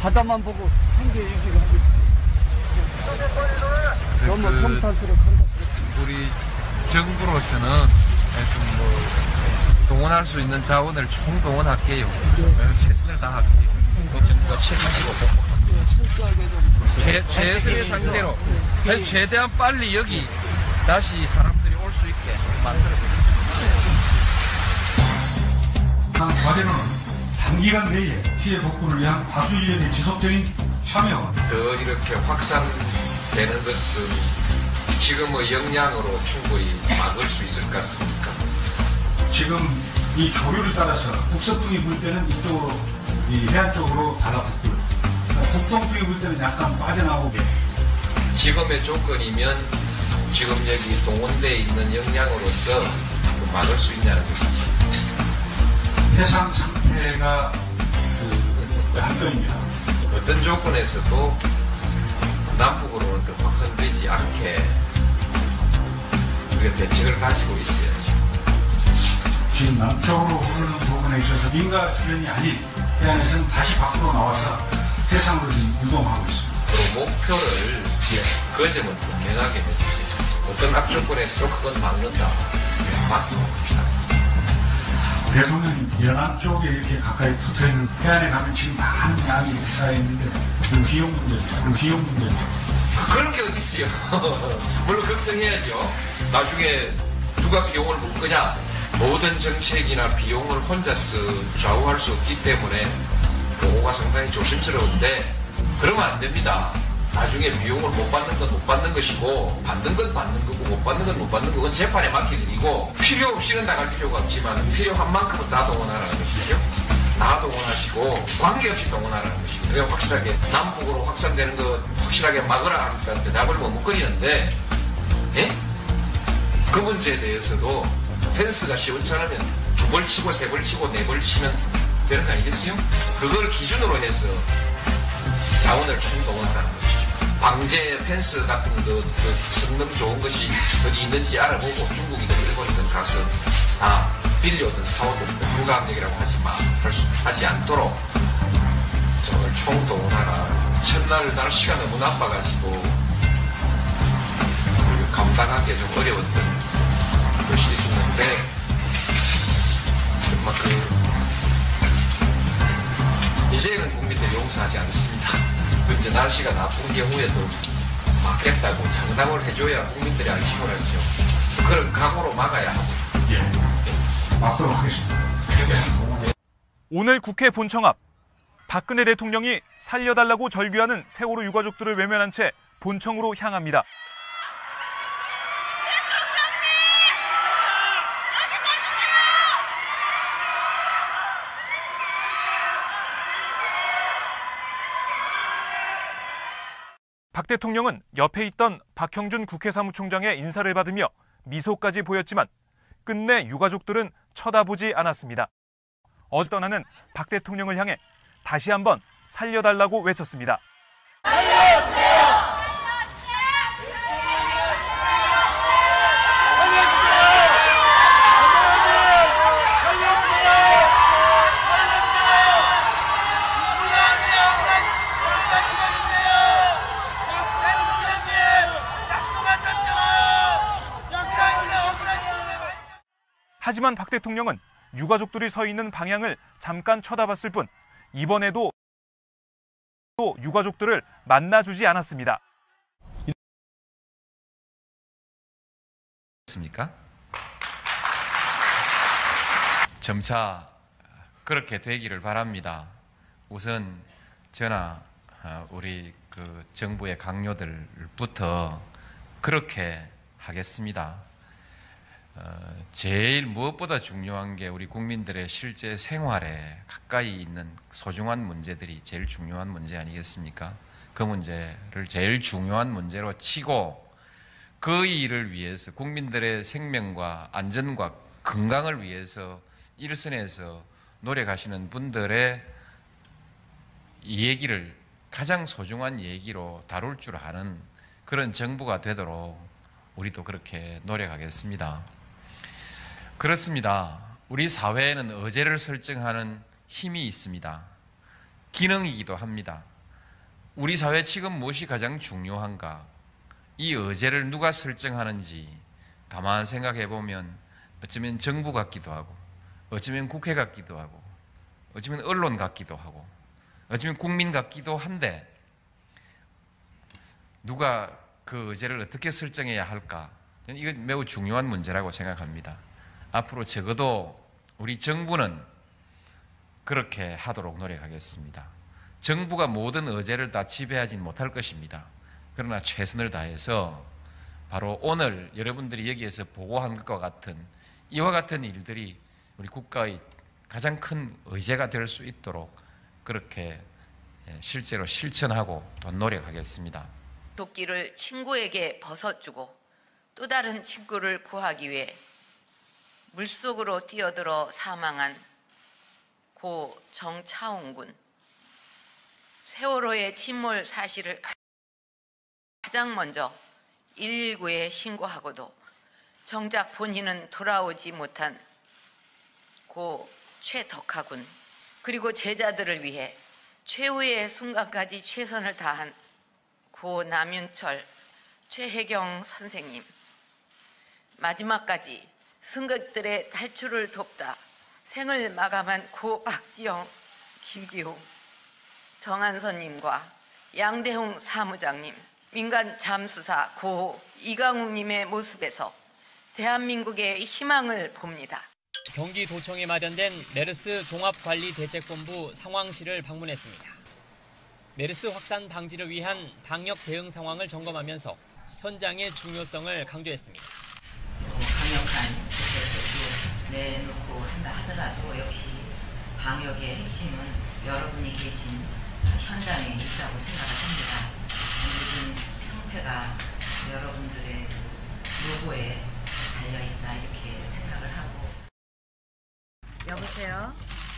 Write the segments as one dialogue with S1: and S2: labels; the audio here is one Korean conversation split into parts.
S1: 바다만 보고 생계 유지를 하고 있습니다. 너무 평탄스럽고
S2: 우리 정부로서는 하여튼 뭐 동원할 수 있는 자원을 총동원할게요. 최선을 다할게요. 또 정부가 책임지고 복복합니다. 최선의 상대로 최대한 빨리 여기 다시 사람들이 올 수 있게 만들어드립니다.
S3: 한 과제로는 단기간 내에 피해 복구를 위한 다수의원의 지속적인 참여와
S2: 더 이렇게 확산되는 것은 지금의 역량으로 충분히 막을 수 있을 것 같습니까?
S3: 지금 이 조류를 따라서 북서풍이 불 때는 이쪽으로 이 해안 쪽으로 달라붙고요. 북동풍이 불 때는 약간 빠져나오게.
S2: 지금의 조건이면 지금 여기 동원되어 있는 역량으로서 막을 수 있냐는 것이죠.
S3: 해상 상태가 한편입니다.
S2: 어떤 조건에서도 남북으로는 그 확산되지 않게 우리가 대책을 가지고 있어야죠.
S3: 지금 남쪽으로 흐르는 부분에 있어서 민가 주변이 아닌 해안에서는 다시 밖으로 나와서 해상으로 지금 이동하고 있습니다.
S2: 그리고 목표를 그 점은 분명하게 해주세요. 어떤 악조건에서도 그건 막는다. 막고 봅시다.
S3: 대통령이 연안 쪽에 이렇게 가까이 붙어있는 해안에 가면 지금 많은 양이 이렇게 쌓여있는데 그 비용 문제죠.
S2: 그런 게 어디 있어요. 물론 걱정해야죠. 나중에 누가 비용을 물 거냐. 모든 정책이나 비용을 혼자서 좌우할 수 없기 때문에 보고가 상당히 조심스러운데 그러면 안 됩니다. 나중에 비용을 못 받는 건 못 받는 것이고 받는 건 받는 거고 못 받는 건 못 받는 거고 그건 재판에 맡길 일이고 필요 없이는 나갈 필요가 없지만 필요한 만큼은 다 동원하라는 것이죠. 다 동원하시고 관계없이 동원하라는 것이죠. 그래야 확실하게 남북으로 확산되는 거 확실하게 막으라 하니까 대답을 머뭇거리는데 그 문제에 대해서도 펜스가 시원찮으면 2벌 치고 3벌 치고 4벌 치면 되는 거 아니겠어요? 그걸 기준으로 해서 자원을 총동원하는 것이죠. 방제 펜스 같은 그 성능 좋은 것이 어디 있는지 알아보고 중국이든 일본이든 가서 다 빌려오든 사오든 불가항력이라고 하지 않도록 저걸 총동원하라. 첫날 날씨가 너무 나빠가지고 감당하기 좀 어려웠던 것이 있었는데 정말 이제는 국민들이 용서하지 않습니다. 이제 날씨가 나쁜 경우에도 막겠다고 장담을 해줘야 국민들이 안심을 하죠. 그런 각오로 막아야 하고.
S3: 막도록 하겠습니다.
S4: 오늘 국회 본청 앞 박근혜 대통령이 살려달라고 절규하는 세월호 유가족들을 외면한 채 본청으로 향합니다. 박 대통령은 옆에 있던 박형준 국회 사무총장의 인사를 받으며 미소까지 보였지만 끝내 유가족들은 쳐다보지 않았습니다. 어제 떠나는 박 대통령을 향해 다시 한번 살려달라고 외쳤습니다. 하지만 박 대통령은 유가족들이 서 있는 방향을 잠깐 쳐다봤을 뿐 이번에도 또 유가족들을 만나주지 않았습니다.
S2: 있습니까? 점차 그렇게 되기를 바랍니다. 우선 저나 우리 정부의 강요들부터 그렇게 하겠습니다. 제일 무엇보다 중요한 게 우리 국민들의 실제 생활에 가까이 있는 소중한 문제들이 제일 중요한 문제 아니겠습니까? 그 문제를 제일 중요한 문제로 치고 그 일을 위해서 국민들의 생명과 안전과 건강을 위해서 일선에서 노력하시는 분들의 이 얘기를 가장 소중한 얘기로 다룰 줄 아는 그런 정부가 되도록 우리도 그렇게 노력하겠습니다. 그렇습니다. 우리 사회에는 의제를 설정하는 힘이 있습니다. 기능이기도 합니다. 우리 사회 지금 무엇이 가장 중요한가? 이 의제를 누가 설정하는지 가만 생각해 보면 어쩌면 정부 같기도 하고, 어쩌면 국회 같기도 하고, 어쩌면 언론 같기도 하고, 어쩌면 국민 같기도 한데, 누가 그 의제를 어떻게 설정해야 할까? 저는 이건 매우 중요한 문제라고 생각합니다. 앞으로 적어도 우리 정부는 그렇게 하도록 노력하겠습니다. 정부가 모든 의제를 다 지배하지 못할 것입니다. 그러나 최선을 다해서 바로 오늘 여러분들이 여기에서 보고한 것과 같은 이와 같은 일들이 우리 국가의 가장 큰 의제가 될 수 있도록 그렇게 실제로 실천하고 또 노력하겠습니다.
S5: 도끼를 친구에게 벗어주고 또 다른 친구를 구하기 위해 물속으로 뛰어들어 사망한 고 정차웅 군. 세월호의 침몰 사실을 가장 먼저 119에 신고하고도 정작 본인은 돌아오지 못한 고 최덕하 군, 그리고 제자들을 위해 최후의 순간까지 최선을 다한 고 남윤철, 최혜경 선생님, 마지막까지 승객들의 탈출을 돕다 생을 마감한 고 박지영, 김기웅, 정한선님과 양대홍 사무장님, 민간 잠수사 고 이강욱님의 모습에서 대한민국의 희망을 봅니다.
S6: 경기도청에 마련된 메르스 종합관리대책본부 상황실을 방문했습니다. 메르스 확산 방지를 위한 방역 대응 상황을 점검하면서 현장의 중요성을 강조했습니다.
S5: 강력한 대책을 내놓고 한다 하더라도 역시 방역의 핵심은 여러분이 계신 현장에 있다고 생각을 합니다. 모든 승패가 여러분들의 노고에 달려있다 이렇게 생각을 하고. 여보세요?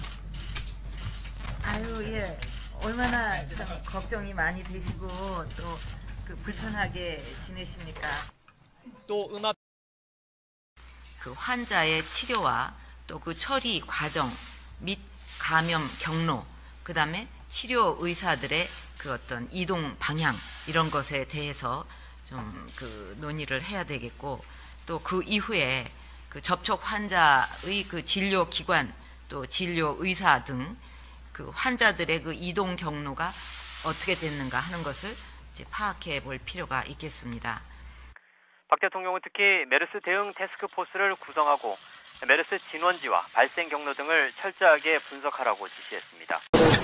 S5: 아유, 예. 얼마나 참 걱정이 많이 되시고 또 그 불편하게 지내십니까?
S6: 또 음압
S5: 그 환자의 치료와 또 그 처리 과정 및 감염 경로, 그 다음에 치료 의사들의 그 어떤 이동 방향 이런 것에 대해서 좀 그 논의를 해야 되겠고, 또 그 이후에 그 접촉 환자의 그 진료 기관 또 진료 의사 등 그 환자들의 그 이동 경로가 어떻게 됐는가 하는 것을 이제 파악해 볼 필요가 있겠습니다.
S7: 박 대통령은 특히 메르스 대응 태스크포스를 구성하고 메르스 진원지와 발생 경로 등을 철저하게 분석하라고 지시했습니다.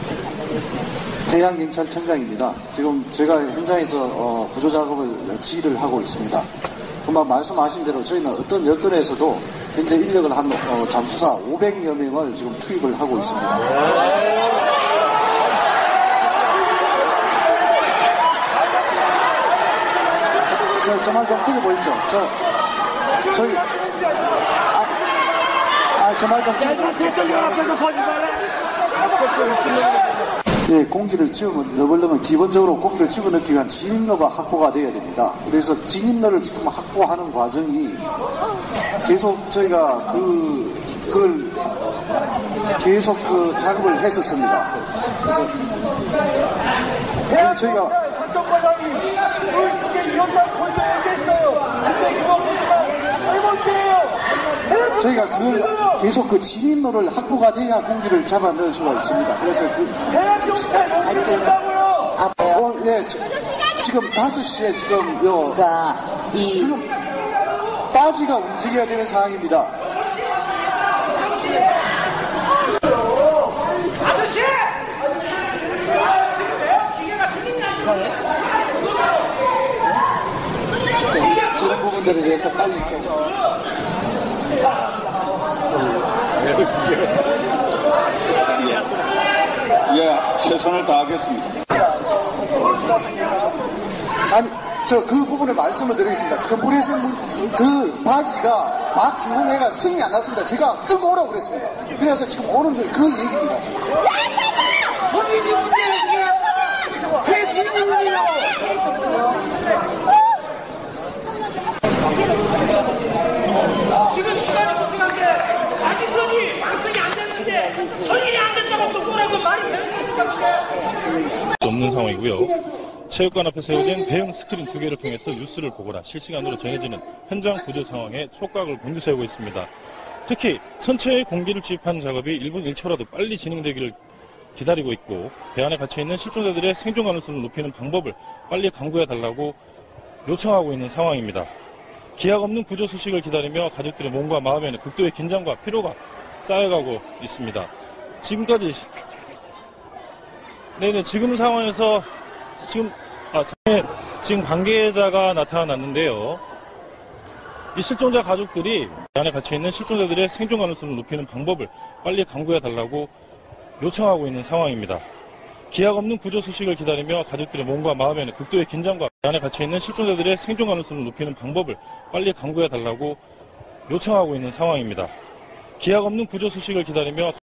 S1: 해양경찰청장입니다. 지금 제가 현장에서 구조 작업을 지휘를 하고 있습니다. 금방 말씀하신 대로 저희는 어떤 여건에서도 현재 인력을 한 잠수사 500여 명을 지금 투입을 하고 있습니다. 저 말 좀 들어보십시오. 저희 저 말 좀 예, 공기를 넣으려면 기본적으로 공기를 집어넣기 위한 진입로가 확보가 되어야 됩니다. 그래서 진입로를 지금 확보하는 과정이 계속 저희가 그걸 계속 그 작업을 했었습니다. 그래서 저희가 저희가 그걸 계속 그 진입로를 확보가 돼야 공기를 잡아 넣을 수가 있습니다. 그래서 예, 지금 5시에 지금 지금 바지가 움직여야 되는 상황입니다. 저런 부분들에 대해서 빨리 좀 예, 최선을 다하겠습니다. 아니, 그 부분을 말씀을 드리겠습니다. 그 바지가 막 주문해가 승인이 안 났습니다. 제가 끌고 오라고 그랬습니다. 그래서 지금 오는 중에 그 얘기입니다. 본인이 문제를 지금 회수인이 문제요.
S8: 지금 시간이 부족한데 아직 방송이 안 되는데 손이 안 된다고 또 뭐라고 말이 되는 겁니까?
S9: 없는 상황이고요. 체육관 앞에 세워진 대형 스크린 2개를 통해서 뉴스를 보거나 실시간으로 전해지는 현장 구조 상황에 촉각을 곤두세우고 있습니다. 특히 선체에 공기를 주입하는 작업이 1분 1초라도 빨리 진행되기를 기다리고 있고, 배 안에 갇혀있는 실종자들의 생존 가능성을 높이는 방법을 빨리 강구해달라고 요청하고 있는 상황입니다. 기약 없는 구조 소식을 기다리며 가족들의 몸과 마음에는 극도의 긴장과 피로가 쌓여가고 있습니다. 지금까지 지금 상황에서 지금 관계자가 나타났는데요. 이 실종자 가족들이 안에 갇혀있는 실종자들의 생존 가능성을 높이는 방법을 빨리 강구해달라고 요청하고 있는 상황입니다. 기약 없는 구조 소식을 기다리며 가족들의 몸과 마음에는 극도의 긴장과 안에 갇혀있는 실종자들의 생존 가능성을 높이는 방법을 빨리 강구해달라고 요청하고 있는 상황입니다. 기약 없는 구조 소식을 기다리며